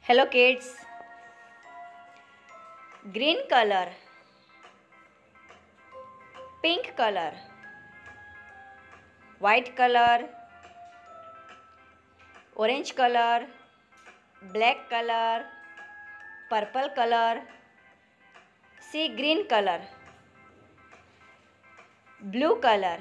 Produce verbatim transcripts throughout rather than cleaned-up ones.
Hello kids. Green color, pink color, white color, orange color, black color, purple color, sea green color, blue color,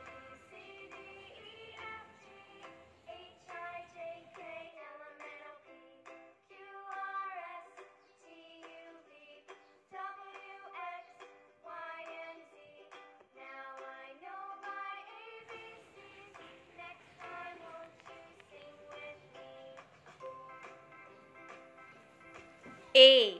A,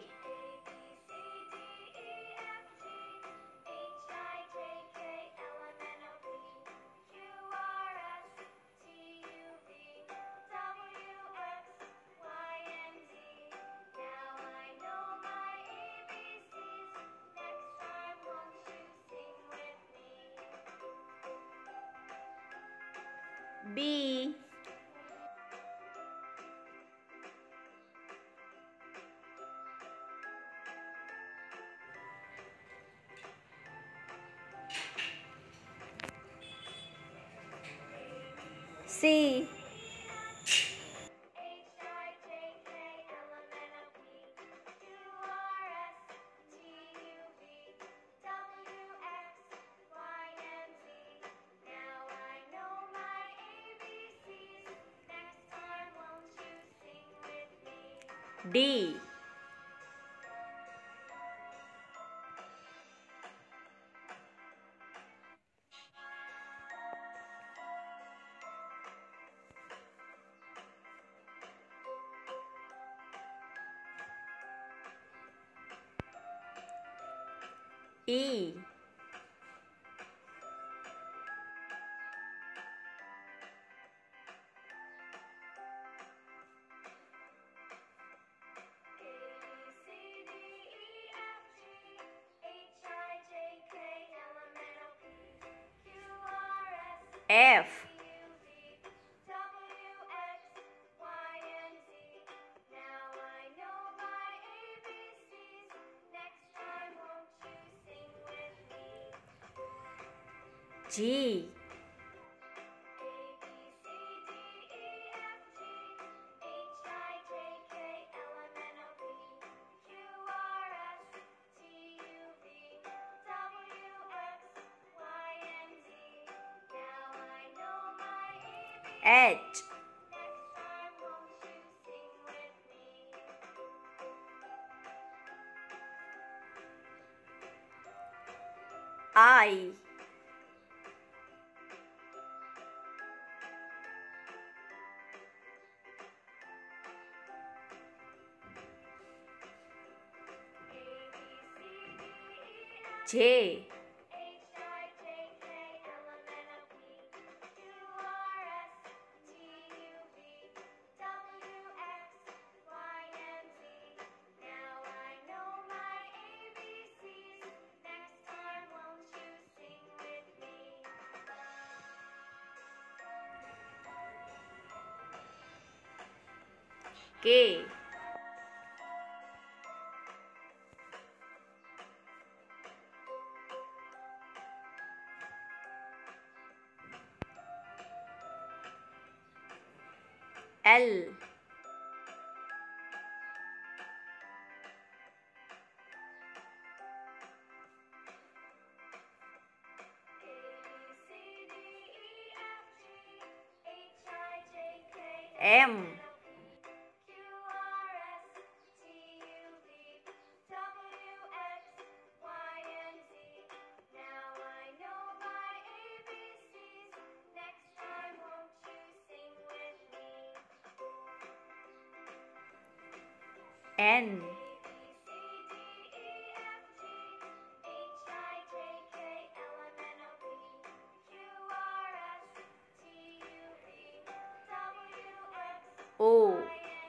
B, C, D, E, F, G, H, I, J, K, L, M, N, O,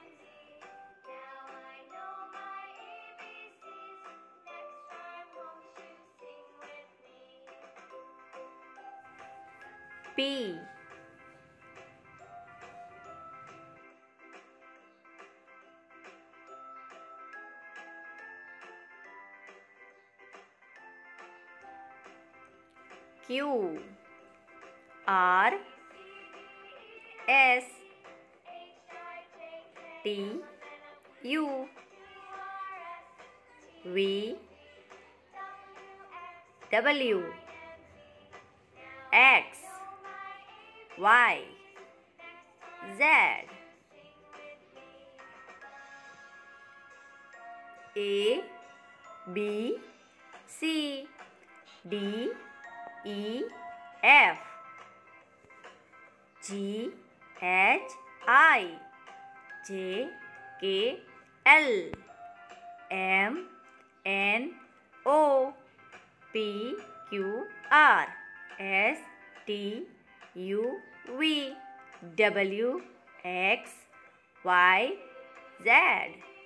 P, Q R S T U V W X Y Z A B C D E F G H I J K L M N O P Q R S T U V W X Y Z